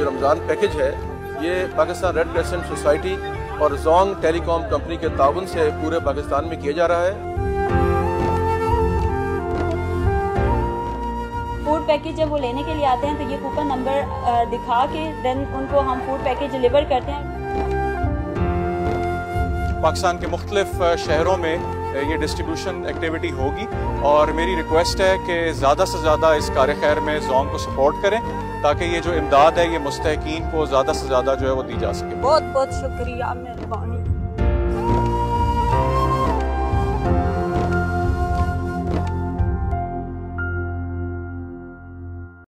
जो रमज़ान पैकेज है ये पाकिस्तान रेड क्रिसेंट सोसाइटी और जोंग टेलीकॉम कंपनी के ताउन से पूरे पाकिस्तान में किया जा रहा है। फूड पैकेज जब वो लेने के लिए आते हैं तो ये कूपन नंबर दिखा के देन उनको हम फूड पैकेज डिलीवर करते हैं। पाकिस्तान के मुख्तलिफ शहरों में ये डिस्ट्रीब्यूशन एक्टिविटी होगी और मेरी रिक्वेस्ट है कि ज़्यादा से ज़्यादा इस कार खैर में जोंग को सपोर्ट करें ताकि ये जो इमदाद है ये मुस्तहकीन को ज़्यादा से ज़्यादा जो है वो दी जा सके। बहुत बहुत शुक्रिया, मेहरबानी।